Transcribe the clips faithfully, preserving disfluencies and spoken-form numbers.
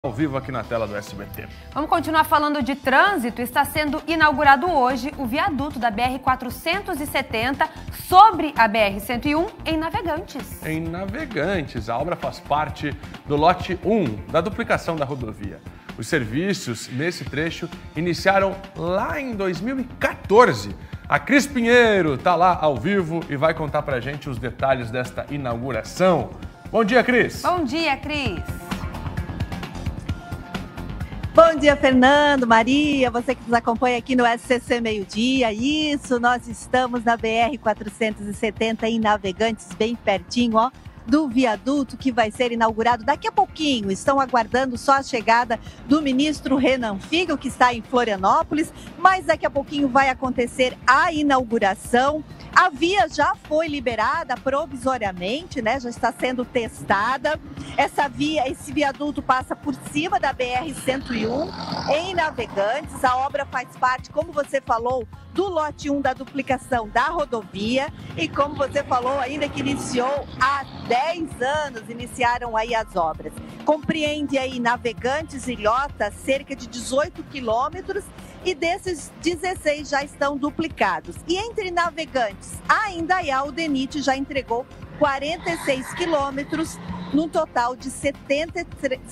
Ao vivo aqui na tela do S B T. Vamos continuar falando de trânsito. Está sendo inaugurado hoje o viaduto da B R quatrocentos e setenta sobre a B R cento e um em Navegantes. Em Navegantes, a obra faz parte do lote um da duplicação da rodovia. Os serviços nesse trecho iniciaram lá em dois mil e quatorze. A Cris Pinheiro está lá ao vivo e vai contar pra gente os detalhes desta inauguração. Bom dia, Cris! Bom dia, Cris! Bom dia, Fernando, Maria, você que nos acompanha aqui no S C C Meio Dia. Isso, nós estamos na B R quatrocentos e setenta em Navegantes, bem pertinho, ó, do viaduto que vai ser inaugurado daqui a pouquinho. Estão aguardando só a chegada do ministro Renan Filho, que está em Florianópolis, mas daqui a pouquinho vai acontecer a inauguração. A via já foi liberada provisoriamente, né? Já está sendo testada. Essa via, esse viaduto passa por cima da B R cento e um em Navegantes. A obra faz parte, como você falou, do lote um da duplicação da rodovia. E como você falou, ainda que iniciou há dez anos, iniciaram aí as obras. Compreende aí Navegantes e Ilhota, cerca de dezoito quilômetros, e desses dezesseis já estão duplicados. E entre Navegantes, a Indaial, o DENIT já entregou quarenta e seis quilômetros, num total de setenta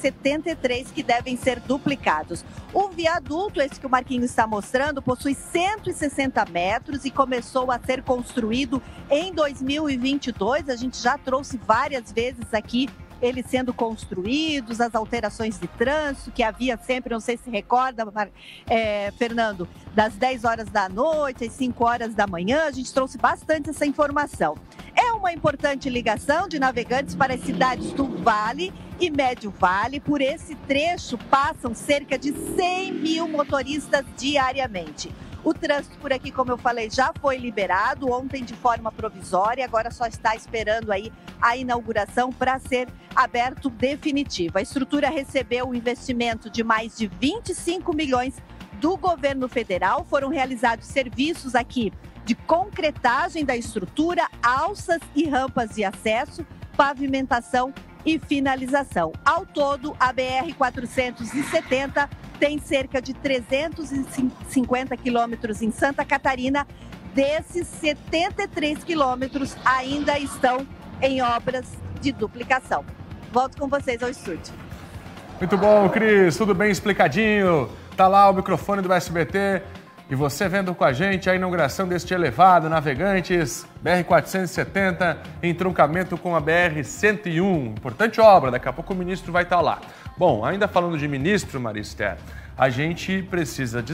e três que devem ser duplicados. O viaduto, esse que o Marquinhos está mostrando, possui cento e sessenta metros e começou a ser construído em dois mil e vinte e dois. A gente já trouxe várias vezes aqui eles sendo construídos, as alterações de trânsito que havia sempre, não sei se recorda, é, Fernando, das dez horas da noite às cinco horas da manhã, a gente trouxe bastante essa informação. É uma importante ligação de Navegantes para as cidades do Vale e Médio Vale. Por esse trecho passam cerca de cem mil motoristas diariamente. O trânsito por aqui, como eu falei, já foi liberado ontem de forma provisória, agora só está esperando aí a inauguração para ser aberto definitivo. A estrutura recebeu um investimento de mais de vinte e cinco milhões do governo federal. Foram realizados serviços aqui de concretagem da estrutura, alças e rampas de acesso, pavimentação e finalização. Ao todo, a B R quatrocentos e setenta tem cerca de trezentos e cinquenta quilômetros em Santa Catarina. Desses, setenta e três quilômetros ainda estão em obras de duplicação. Volto com vocês ao estúdio. Muito bom, Cris. Tudo bem explicadinho. Tá lá o microfone do S B T. E você vendo com a gente a inauguração deste elevado Navegantes, B R quatrocentos e setenta, em truncamento com a B R cento e um. Importante obra, daqui a pouco o ministro vai estar lá. Bom, ainda falando de ministro, Maria Esther, a gente precisa de